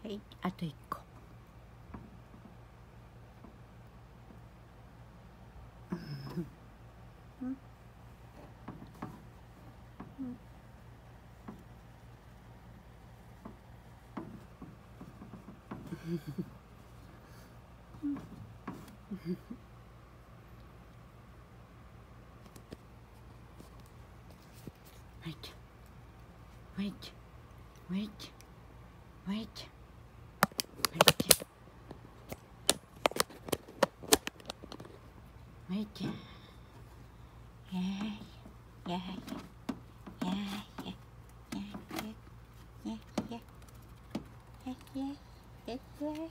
はい、あと1個。Wait, wait, wait, wait, wait, wait. Yay, yay, yay, yay, yay, yay, yay, yay, yay, yay, yay.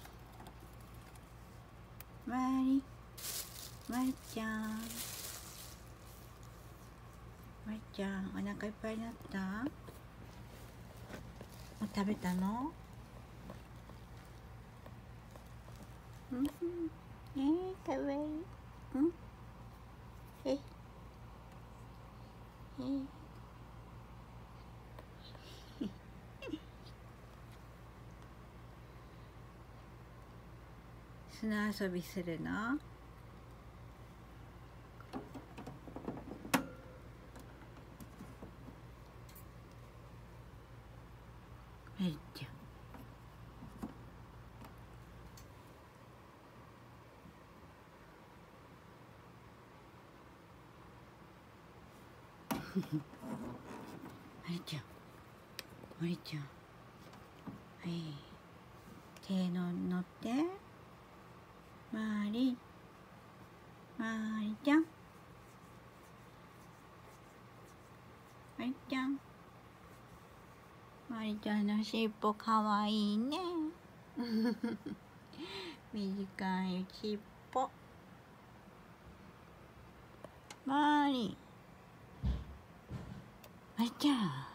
まりちゃん、お腹いっぱいになった？もう食べたの？かわいい。砂遊びするの？はいちゃん。まりちゃん、まりちゃん、はい、手の乗って、まりちゃん、まりちゃん、まりちゃんの尻尾かわいいね。短い尻尾。まりちゃん。